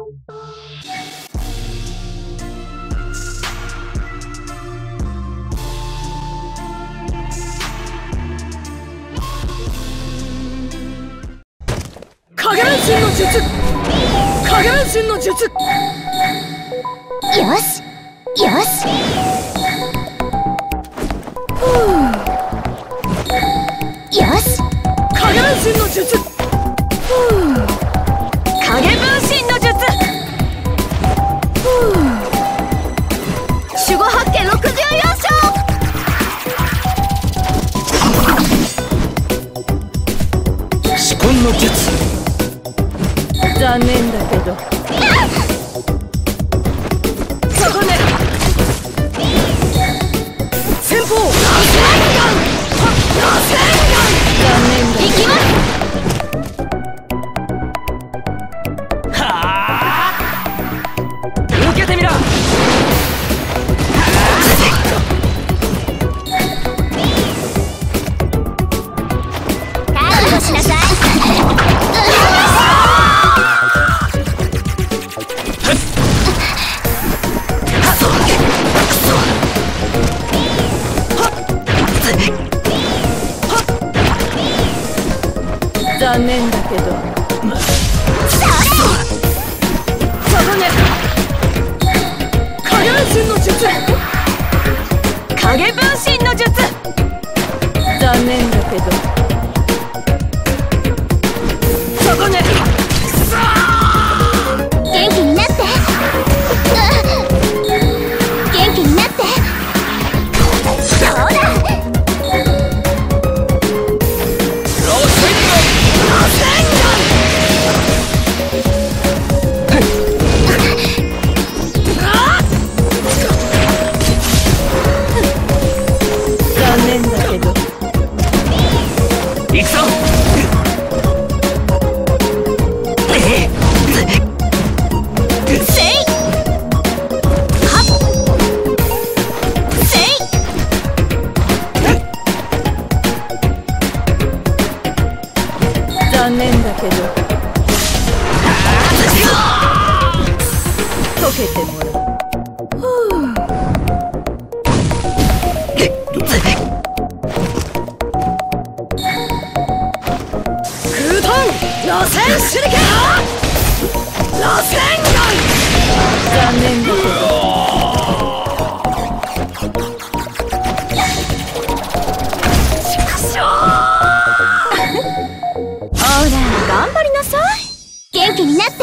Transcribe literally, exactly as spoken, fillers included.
影分身の術、影分身の術。 よしよし。よし。 影分身の術。 影分身の術。守護八景ろくじゅうよん章。 四魂の術。残念だけど。そこね。先方。螺旋丸。螺旋丸。残念だ。行きます。残念だけど。そこね。影分身の術。 影分身の術。 残念だけど。そこね。 元気になって。元気になって。そうだ。 残念だけど。溶けてもらう。空遁螺旋手裏剣。螺旋丸。残念だけど。 ほら頑張りなさい。元気になって。